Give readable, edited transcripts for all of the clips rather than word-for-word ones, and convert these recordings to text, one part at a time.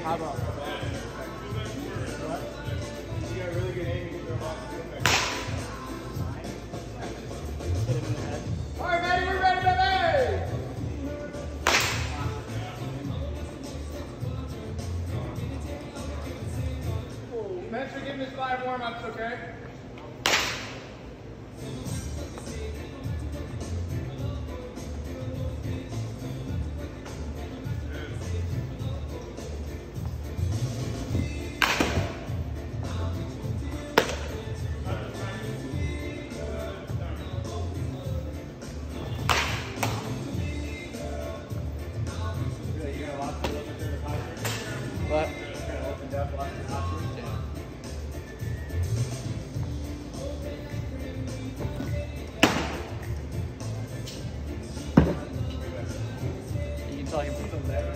How about? You got really good aim. You can throw off the field back. Hit him in the head. All right, Maddie, we're ready, baby! Thanks for giving us 5 warm-ups, okay? What? You can tell him from there.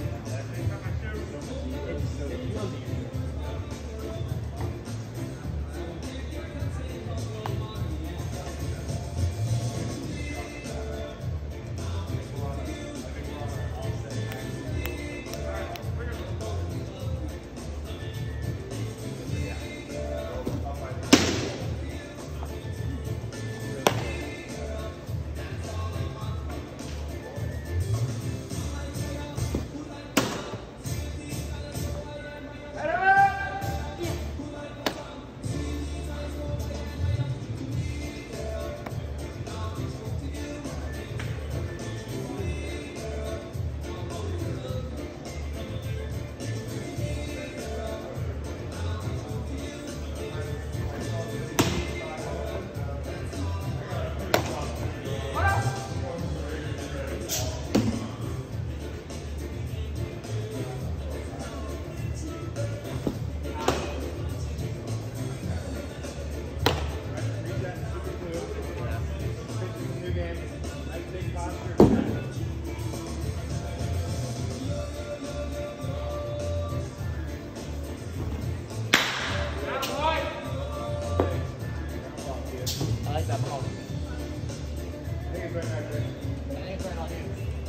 I like that ball. I think it's right back there. I think it's right on you.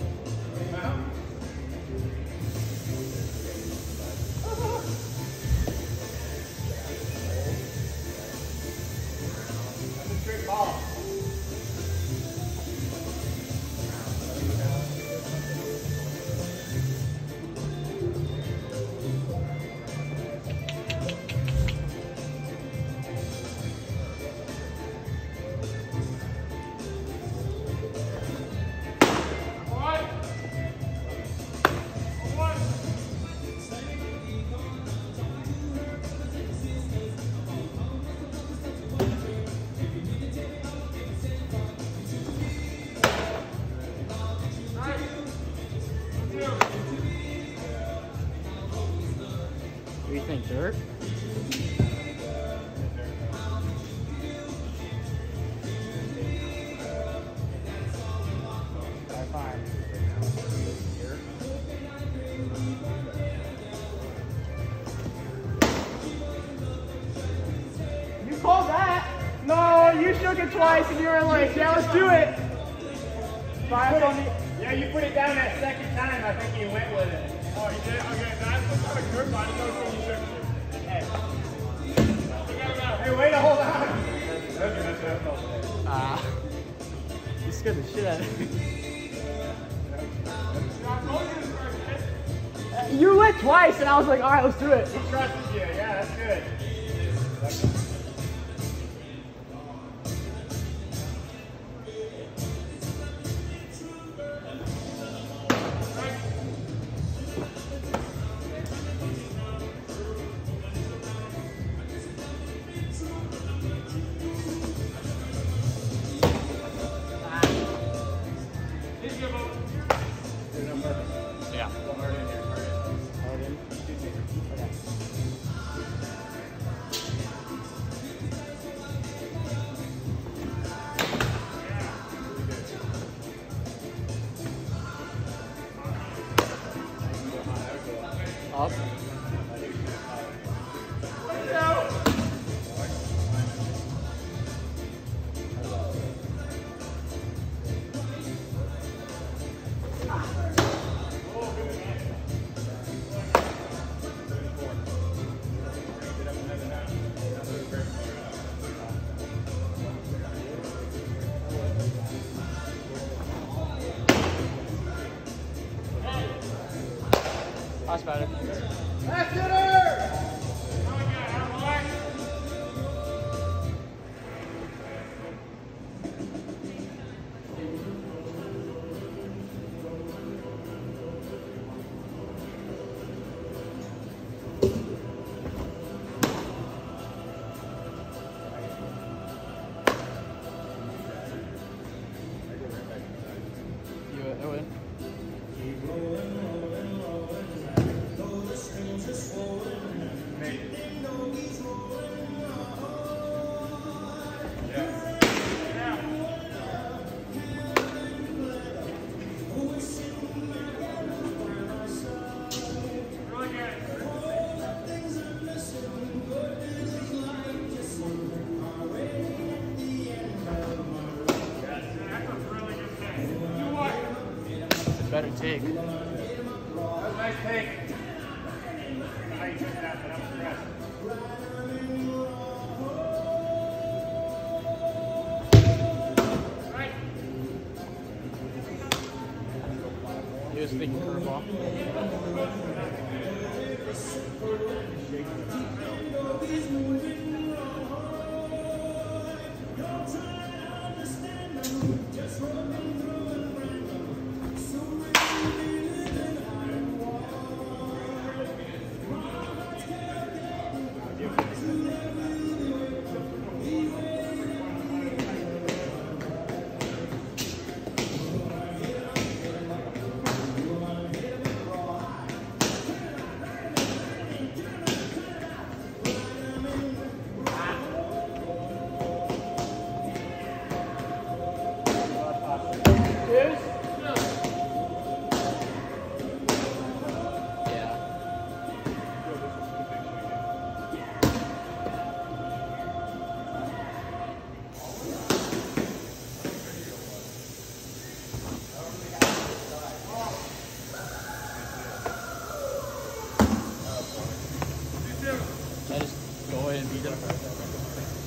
That's a straight ball. What do you think, dirt? Fire. You called that? No, you shook it twice and you were like, yeah, let's do it. Five on the. Yeah, you put it down that second time. I think you went with it. Oh, you did? Okay, that's some kind of curve body. No, when you shook it. Hey. Hey, wait to hold on. You scared the shit out of me. You went twice and I was like, all right, let's do it. He trusted you. Yeah, that's good. Yeah. Awesome. That's better. Left hitter! You win. Better take. That was a nice take. How you took that, but I'm impressed. Right. He was thinking curveball. I just go ahead and beat him.